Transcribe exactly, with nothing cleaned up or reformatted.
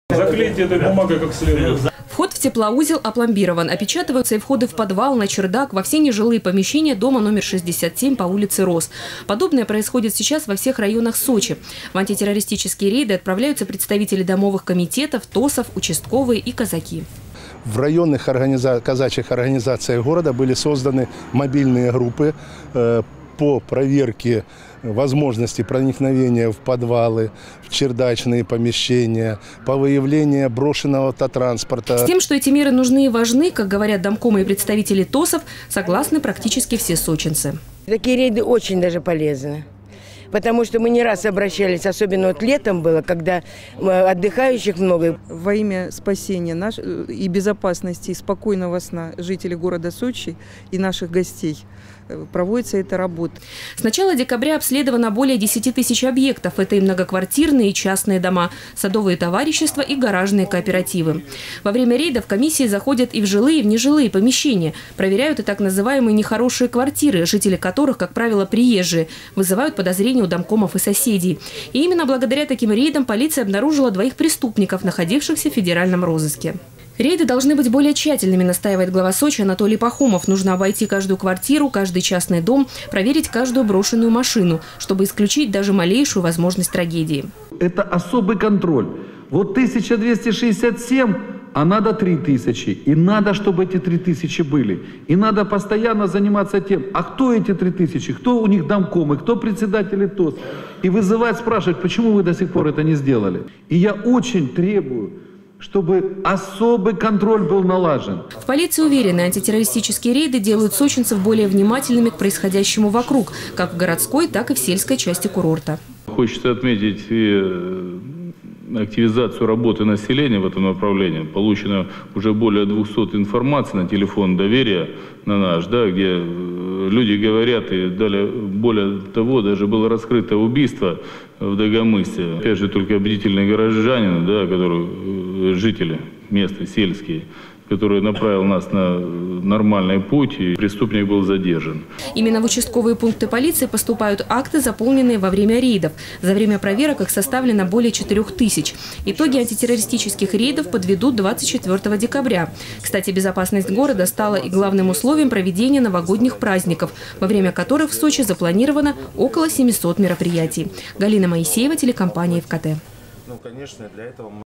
Заклейте этой бумагой как следует. Вход в теплоузел опломбирован. Опечатываются и входы в подвал, на чердак, во все нежилые помещения дома номер шестьдесят семь по улице Рос. Подобное происходит сейчас во всех районах Сочи. В антитеррористические рейды отправляются представители домовых комитетов, ТОСов, участковые и казаки. В районных организа... казачьих организациях города были созданы мобильные группы э, по проверке возможности проникновения в подвалы, в чердачные помещения, по выявлению брошенного автотранспорта. С тем, что эти меры нужны и важны, как говорят домкомы и представители ТОСов, согласны практически все сочинцы. Такие рейды очень даже полезны. Потому что мы не раз обращались, особенно вот летом было, когда отдыхающих много. Во имя спасения наш, и безопасности, и спокойного сна жителей города Сочи и наших гостей проводится эта работа. С начала декабря обследовано более десяти тысяч объектов. Это и многоквартирные, и частные дома, садовые товарищества и гаражные кооперативы. Во время рейдов комиссии заходят и в жилые, и в нежилые помещения. Проверяют и так называемые нехорошие квартиры, жители которых, как правило, приезжие, вызывают подозрения у домкомов и соседей. И именно благодаря таким рейдам полиция обнаружила двоих преступников, находившихся в федеральном розыске. Рейды должны быть более тщательными, настаивает глава Сочи Анатолий Пахомов. Нужно обойти каждую квартиру, каждый частный дом, проверить каждую брошенную машину, чтобы исключить даже малейшую возможность трагедии. Это особый контроль. Вот тысяча двести шестьдесят семь, а надо три тысячи. И надо, чтобы эти три тысячи были. И надо постоянно заниматься тем, а кто эти три тысячи, кто у них домкомы, кто председатели ТОС. И вызывать, спрашивать, почему вы до сих пор это не сделали. И я очень требую, чтобы особый контроль был налажен. В полиции уверены, антитеррористические рейды делают сочинцев более внимательными к происходящему вокруг, как в городской, так и в сельской части курорта. Хочется отметить и активизацию работы населения в этом направлении. Получено уже более двухсот информаций на телефон доверия на наш, да, где люди говорят, и далее, более того, даже было раскрыто убийство в Дагомысе. Опять же, только бдительные горожане, да, которые, жители места, сельские, который направил нас на нормальный путь, и преступник был задержан. Именно в участковые пункты полиции поступают акты, заполненные во время рейдов. За время проверок их составлено более четырёх тысяч. Итоги антитеррористических рейдов подведут двадцать четвёртого декабря. Кстати, безопасность города стала и главным условием проведения новогодних праздников, во время которых в Сочи запланировано около семисот мероприятий. Галина Моисеева, телекомпания ФКТ. Ну, конечно, для этого мы